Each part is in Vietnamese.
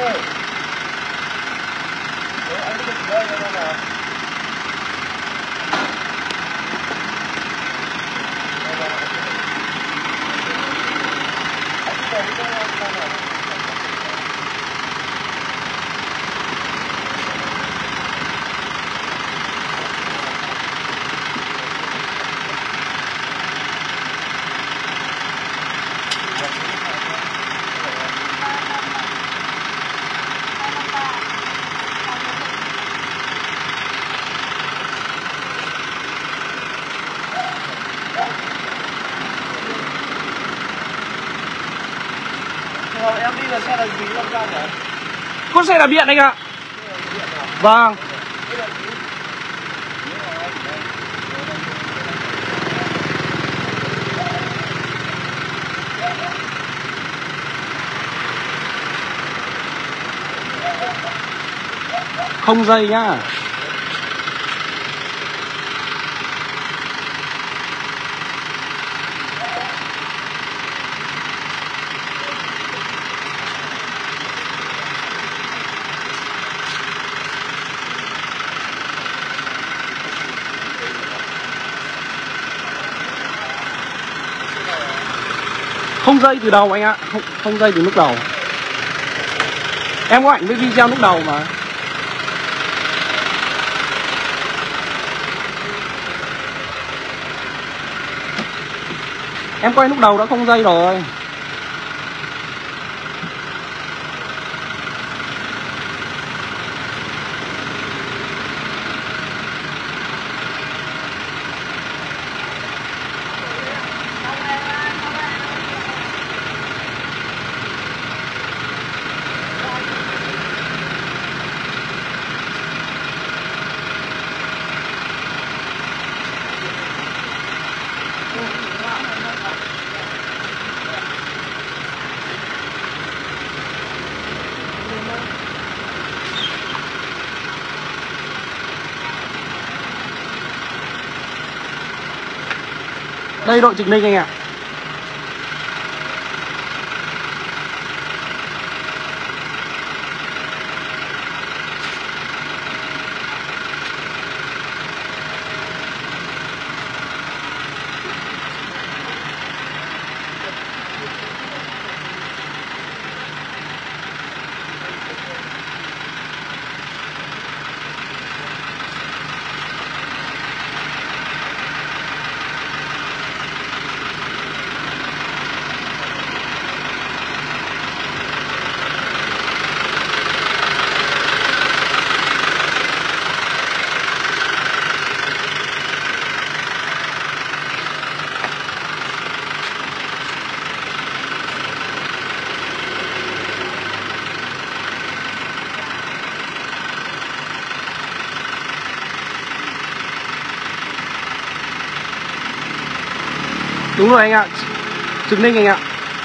ơi. Đấy, anh cứ đây cho nó nào. Em đi là xe là gì không ra nhỉ? Con xe đạp điện anh ạ. Vâng. Không dây nhá. Không dây từ đầu anh ạ, không dây từ lúc đầu. Em có ảnh với video lúc đầu mà. Em quay lúc đầu đã không dây rồi. Đây đội Trực Ninh anh ạ. Đúng rồi anh ạ. Trực Ninh anh ạ.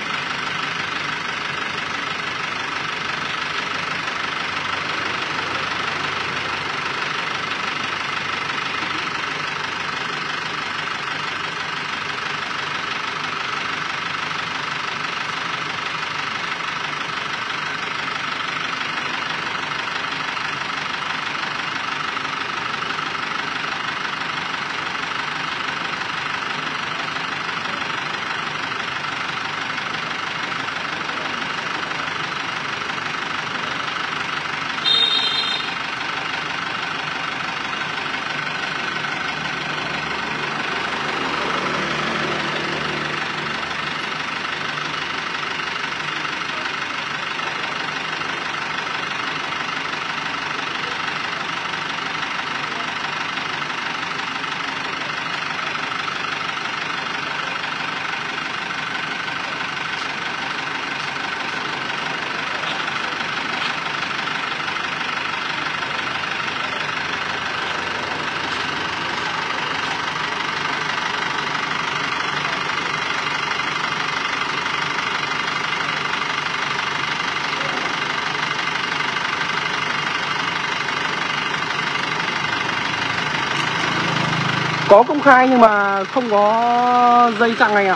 Có công khai nhưng mà không có dây chằng anh ạ.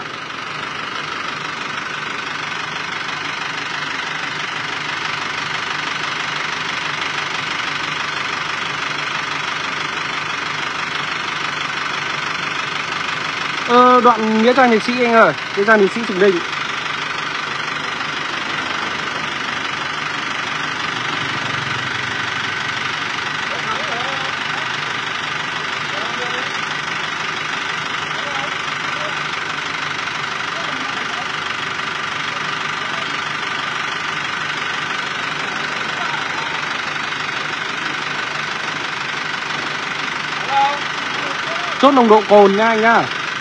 Đoạn Nghĩa Trang Liệt Sĩ anh ơi, Nghĩa Trang Liệt Sĩ Trực Ninh. Chốt nồng độ cồn nha anh nhá.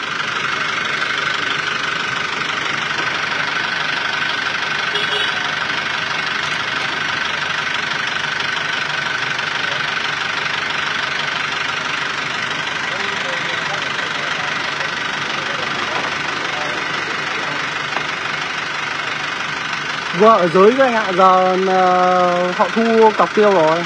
Vừa ở dưới các anh ạ, giờ họ thu cọc tiêu rồi.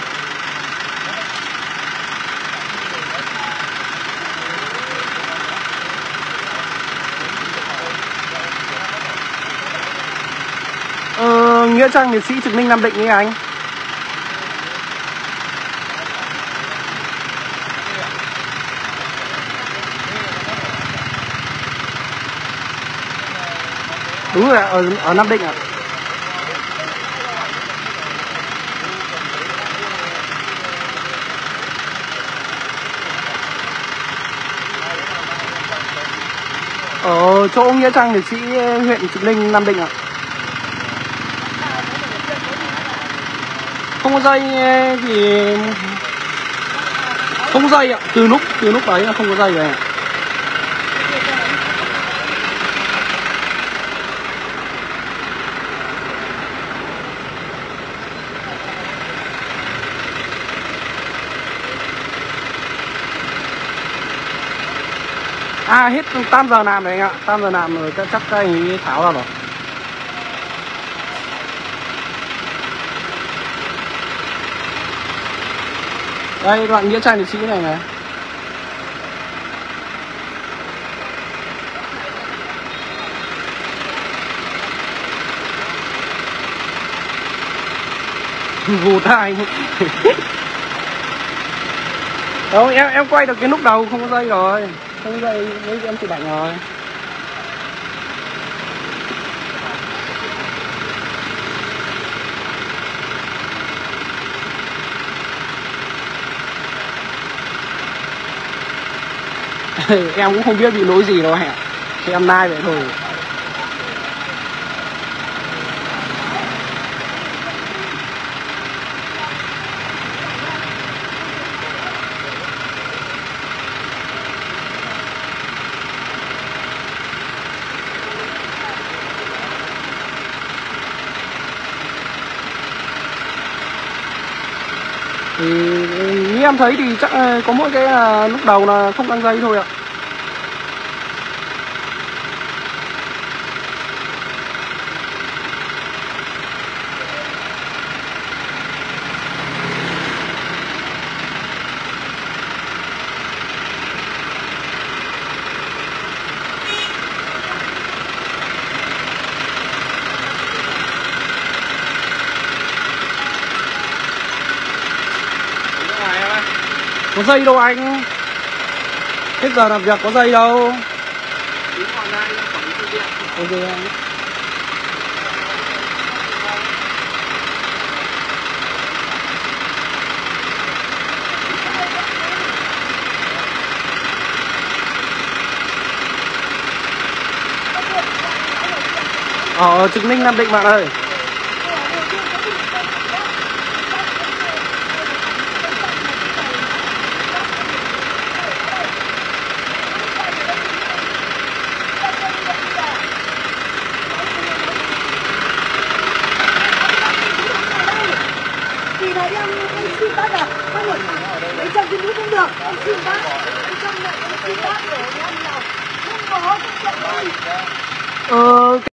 Nghĩa Trang Liệt Sĩ Trực Ninh Nam Định ấy anh. Đúng rồi ạ, ở Nam Định ạ. Ở chỗ Nghĩa Trang Liệt Sĩ huyện Trực Ninh, Nam Định ạ. Không có dây thì không có dây ạ, từ lúc đấy là không có dây rồi ạ. À hết tam giờ làm rồi anh ạ, tam giờ làm rồi chắc các anh ấy tháo ra rồi. Đây đoạn Nghĩa Trang Liệt Sĩ này này. Vụt hai. Đâu em quay được cái lúc đầu không có dây rồi. Không có dây với em chụp ảnh rồi. Em cũng không biết bị lỗi gì đâu hả. Thì em nai vậy thôi. Thì như em thấy thì chắc có mỗi cái là lúc đầu là không căng dây thôi ạ. Có dây đâu anh. Hết giờ làm việc có dây đâu. Ok anh. Ở Trực Ninh Nam Định bạn ơi. Em xin bác à, bác một mấy trăm cái nước không được, em xin bác, mấy trăm này em xin bác để em nào không có, không có.